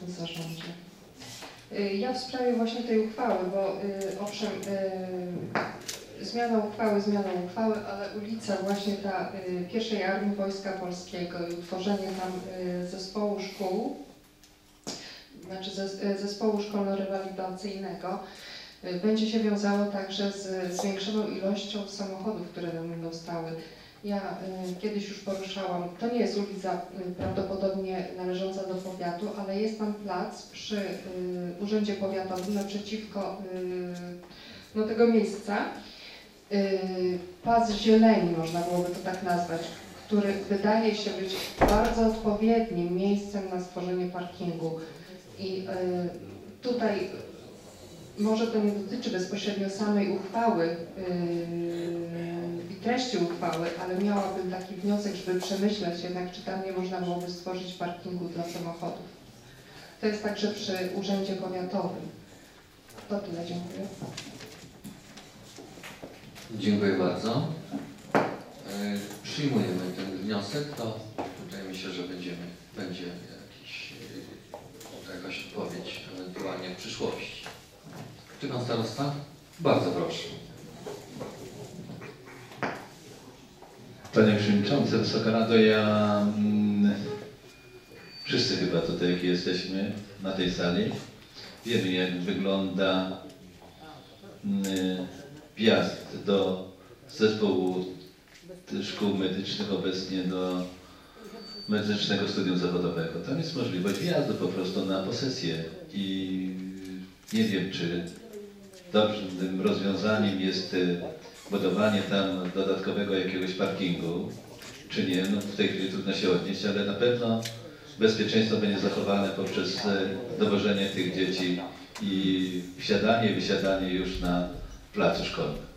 w zarządzie. Ja w sprawie właśnie tej uchwały, bo owszem, zmianą uchwały, ale ulica właśnie ta pierwszej Armii Wojska Polskiego i utworzenie tam zespołu szkół, znaczy zespołu szkolno-rewalidacyjnego będzie się wiązało także z zwiększoną ilością samochodów, które tam będą stały. Ja kiedyś już poruszałam, to nie jest ulica prawdopodobnie należąca do powiatu, ale jest tam plac przy Urzędzie Powiatowym naprzeciwko tego miejsca. Pas zieleni, można byłoby to tak nazwać, który wydaje się być bardzo odpowiednim miejscem na stworzenie parkingu. I tutaj może to nie dotyczy bezpośrednio samej uchwały i treści uchwały, ale miałabym taki wniosek, żeby przemyśleć jednak, czy tam nie można byłoby stworzyć parkingu dla samochodów. To jest także przy Urzędzie Powiatowym. To tyle, dziękuję. Dziękuję bardzo. Przyjmujemy ten wniosek, to tutaj myślę, że będzie jakaś odpowiedź ewentualnie w przyszłości. Czy pan starosta? Bardzo proszę. Panie Przewodniczący, Wysoka Rado, wszyscy chyba tutaj, jak jesteśmy na tej sali, wiemy, jak wygląda wjazd do zespołu szkół medycznych, obecnie do medycznego studium zawodowego. Tam jest możliwość wjazdu po prostu na posesję i nie wiem, czy dobrym rozwiązaniem jest budowanie tam dodatkowego jakiegoś parkingu, czy nie. No, w tej chwili trudno się odnieść, ale na pewno bezpieczeństwo będzie zachowane poprzez dowożenie tych dzieci i wsiadanie i wysiadanie już na placu szkolnym.